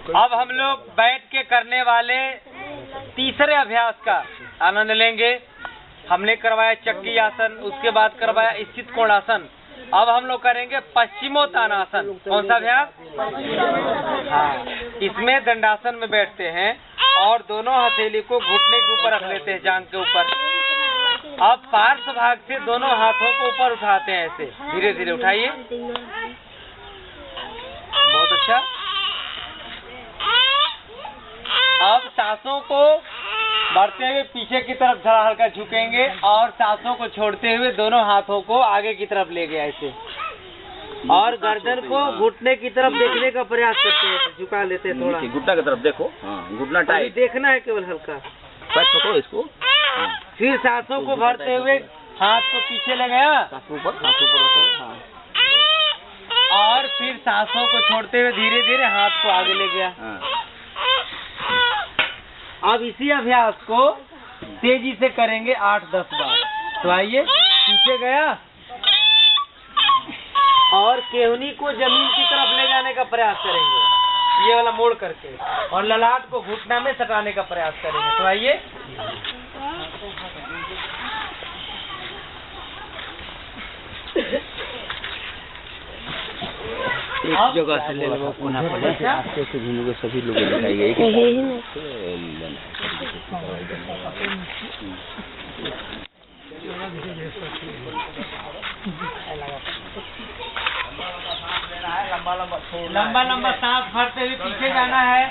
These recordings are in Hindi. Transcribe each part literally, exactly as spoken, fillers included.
अब हम लोग बैठ के करने वाले तीसरे अभ्यास का आनंद लेंगे। हमने करवाया चक्की आसन, उसके बाद करवाया स्थित कोणासन। अब हम लोग करेंगे पश्चिमोत्तानासन। कौन सा अभ्यास? हाँ, इसमें दंडासन में बैठते हैं और दोनों हथेली को घुटने के ऊपर रख लेते हैं, जांघ के ऊपर। अब पार्श्व भाग से दोनों हाथों को ऊपर उठाते हैं, ऐसे धीरे धीरे उठाइए। बहुत अच्छा। अब सांसों को बढ़ते हुए पीछे की तरफ थोड़ा हल्का झुकेंगे और सांसों को छोड़ते हुए दोनों हाथों को आगे की तरफ ले गया ऐसे, और गर्दन को घुटने की तरफ देखने का प्रयास करते हैं, झुका लेते हैं थोड़ा, घुटना की तरफ देखो। हाँ, घुटना टाइट देखना है, केवल हल्का। पैर पकड़ो इसको। हाँ। फिर सांसों को भरते हुए हाथ को पीछे ले गया ऊपर, हाथ ऊपर। हाँ। और फिर सांसों को छोड़ते हुए धीरे धीरे हाथ को आगे ले गया। हाँ। अब इसी अभ्यास को तेजी से करेंगे आठ दस बार। तो आइए, पीछे गया और केहनी को जमीन की तरफ ले जाने का प्रयास करेंगे, ये वाला मोड़ करके, और ललाट को घुटना में सटाने का प्रयास करेंगे। तो आइए, एक जगह से ले लो, पुनः पड़े आस्ते से घूमोगे, सभी लोग दिखाएंगे। लंबा लंबा सांस भरते हुए पीछे जाना है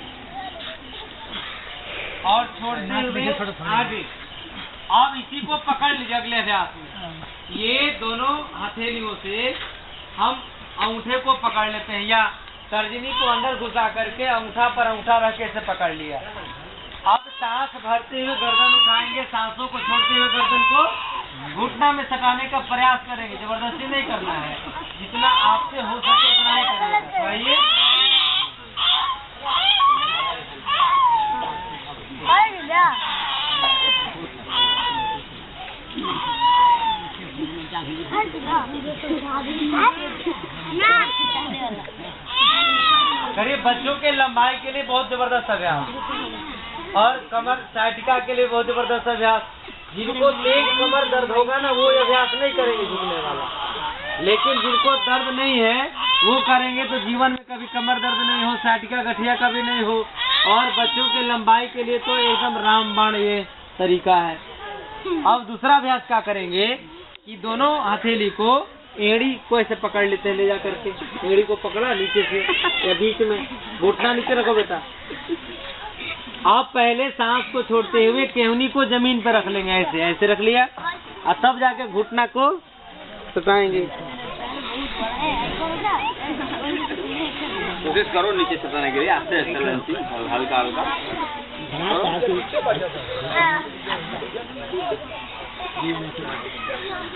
और छोड़ते हुए आगे। अब इसी को पकड़ लीजिए अगले अभ्यास में। ये दोनों हथेलियों से हम अंगूठे को पकड़ लेते हैं, या तर्जनी को अंदर घुसा करके अंगूठा पर अंगूठा रख के ऐसे पकड़ लिया। अब सांस भरते हुए गर्दन उठाएंगे, सांसों को छोड़ते हुए गर्दन को घुटना में सटाने का प्रयास करेंगे। जबरदस्ती नहीं करना है, जितना आपसे हो सके उतना ही करेंगे। आइए, करीब बच्चों के लंबाई के लिए बहुत जबरदस्त अभ्यास और कमर साइटिका के लिए बहुत जबरदस्त अभ्यास। जिनको तेज कमर दर्द होगा ना, वो अभ्यास नहीं करेंगे झुकने वाला, लेकिन जिनको दर्द नहीं है वो करेंगे तो जीवन में कभी कमर दर्द नहीं हो, साइटिका गठिया कभी नहीं हो। और बच्चों के लंबाई के लिए तो एकदम रामबाण ये तरीका है। अब दूसरा अभ्यास क्या करेंगे कि दोनों हथेली को एड़ी को ऐसे पकड़ लेते हैं, ले जा करके एड़ी को पकड़ा नीचे से या बीच में, घुटना नीचे रखो बेटा। आप पहले सांस को छोड़ते हुए केहनी को जमीन पर रख लेंगे, ऐसे ऐसे रख लिया, और तब जाके घुटना को सटाएंगे। कोशिश करो नीचे सटाने के लिए, आस्ते आस्ते, हल्का हल्का।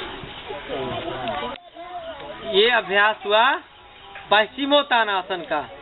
ये अभ्यास हुआ पश्चिमोत्तानासन का।